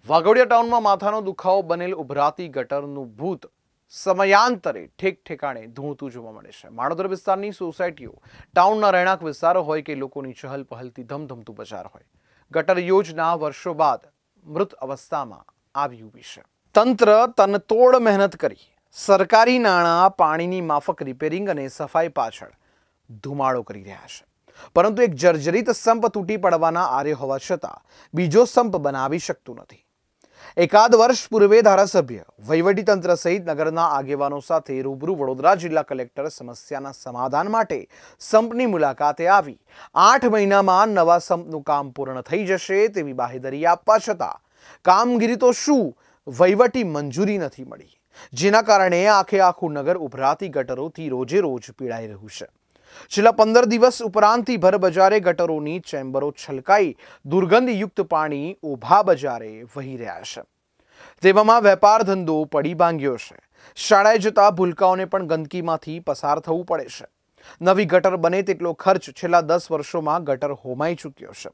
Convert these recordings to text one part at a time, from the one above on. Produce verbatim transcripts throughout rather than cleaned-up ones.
વાઘોડિયા ટાઉનમાં માથાનો દુખાવો બનેલ ઉભરાતી ગટરનું ભૂત સમયાંતરે ઠેક ઠેકાણે ધૂળતું જોવા મળે છે। માણોદર વિસ્તારની સોસાયટીઓ ટાઉનના રહેણાંક વિસ્તારો હોય કે લોકોની ચહલ પહલથી ધમધમતું બજાર હોય, ગટર યોજના વર્ષો બાદ મૃત અવસ્થામાં આવી ઊભી છે। તંત્ર તનતોડ મહેનત કરી સરકારી નાણાં પાણીની માફક રિપેરિંગ અને સફાઈ પાછળ ધુમાડો કરી રહ્યા છે, પરંતુ એક જર્જરિત સંપ તૂટી પડવાના આરે હોવા છતાં બીજો સંપ બનાવી શકતું નથી। એકાદ વર્ષ પૂર્વે ધારાસભ્ય, વહીવટીતંત્ર સહિત નગરના આગેવાનો સાથે રૂબરૂ વડોદરા જિલ્લા કલેક્ટર સમસ્યાના સમાધાન માટે સંપની મુલાકાતે આવી આઠ મહિનામાં નવા સંપનું કામ પૂર્ણ થઈ જશે તેવી બાહેધરી આપવા છતાં કામગીરી તો શું વહીવટી મંજૂરી નથી મળી, જેના કારણે આખે આખું નગર ઉભરાતી ગટરોથી રોજે રોજ પીડાઈ રહ્યું છે। છેલ્લા પંદર દિવસ ઉપરાંતથી ભર બજારે ગટરોની ચેમ્બરો છલકાઈ દુર્ગંધયુક્ત પાણી ઊભા બજારે વહી રહ્યા છે। તેવામાં વેપાર ધંધો પડી ભાંગ્યો છે। શાળાએ જતા ભૂલકાઓને પણ ગંદકીમાંથી પસાર થવું પડે છે। નવી ગટર બને તેટલો ખર્ચ છેલ્લા દસ વર્ષોમાં ગટર હોમાઈ ચૂક્યો છે।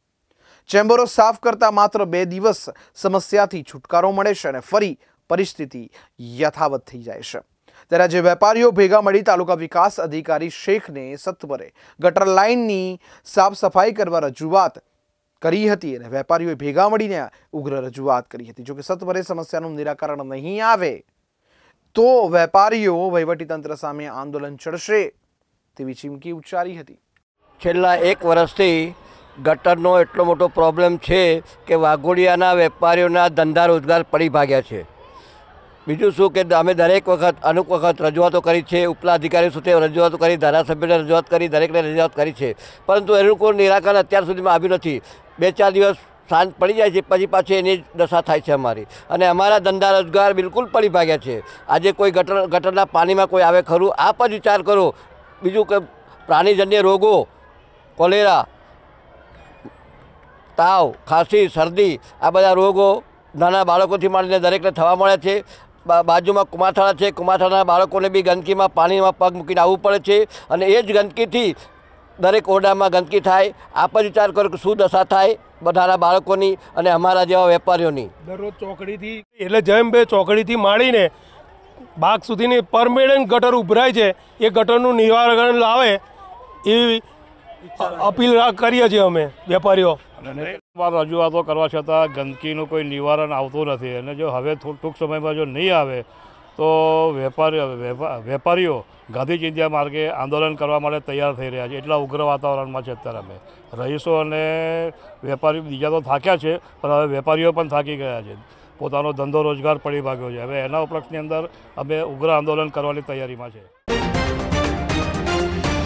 ચેમ્બરો સાફ કરતા માત્ર બે દિવસ સમસ્યાથી છુટકારો મળે છે અને ફરી પરિસ્થિતિ યથાવત થઈ જાય છે। ત્યારે આજે વેપારીઓ ભેગા મળી તાલુકા વિકાસ અધિકારી શેખને સત્વરે ગટર લાઇનની સાફ સફાઈ કરવા રજૂઆત કરી હતી અને વેપારીઓએ ભેગા મળીને ઉગ્ર રજૂઆત કરી હતી। જોકે સત્વરે સમસ્યાનું નિરાકરણ નહીં આવે તો વેપારીઓ વહીવટીતંત્ર સામે આંદોલન ચડશે તેવી ચીમકી ઉચ્ચારી હતી। છેલ્લા એક વર્ષથી ગટરનો એટલો મોટો પ્રોબ્લેમ છે કે વાઘોડિયાના વેપારીઓના ધંધા રોજગાર પડી ભાગ્યા છે। બીજું શું કે અમે દરેક વખત અમુક વખત રજૂઆતો કરી છે, ઉપલા અધિકારીઓ સાથે રજૂઆતો કરી, ધારાસભ્યોને રજૂઆત કરી, દરેકને રજૂઆત કરી છે, પરંતુ એનું કોઈ નિરાકરણ અત્યાર સુધીમાં આવ્યું નથી। બે ચાર દિવસ શાંત પડી જાય છે, પછી પાછી એની દશા થાય છે અમારી, અને અમારા ધંધા રોજગાર બિલકુલ પડી ભાગ્યા છે। આજે કોઈ ગટર ગટરના પાણીમાં કોઈ આવે ખરું? આપ જ વિચાર કરો। બીજું કે પ્રાણીજન્ય રોગો, કોલેરા, તાવ, ખાંસી, શરદી, આ બધા રોગો નાના બાળકોથી માંડીને દરેકને થવા મળે છે। બાજુમાં કુમારથાળા છે, કુમારથાળાના બાળકોને બી ગંદકીમાં પાણીમાં પગ મૂકીને આવવું પડે છે, અને એ જ ગંદકીથી દરેક ઓરડામાં ગંદકી થાય। આપ જ વિચાર કરો કે શું દશા થાય બધાના બાળકોની અને અમારા જેવા વેપારીઓની। દરરોજ ચોકડીથી એટલે જેમ બે ચોકડીથી માંડીને બાગ સુધીની પરમેનન્ટ ગટર ઉભરાય છે, એ ગટરનું નિવારણ લાવે એવી અપીલ કરીએ છીએ અમે વેપારીઓ। રજૂઆતો કરવા છતાં ગંદકીનું કોઈ નિવારણ આવતું નથી, અને જો હવે ટૂંક સમયમાં જો નહીં આવે તો વેપારીઓ વેપારીઓ ગાંધી ચિંધ્યા માર્ગે આંદોલન કરવા માટે તૈયાર થઈ રહ્યા છે। એટલા ઉગ્ર વાતાવરણમાં છે અત્યારે અમે રહીશો અને વેપારીઓ બીજા તો થાક્યા છે, પણ હવે વેપારીઓ પણ થાકી ગયા છે, પોતાનો ધંધો રોજગાર પડી ભાગ્યો છે। હવે એના ઉપલક્ષની અંદર અમે ઉગ્ર આંદોલન કરવાની તૈયારીમાં છે।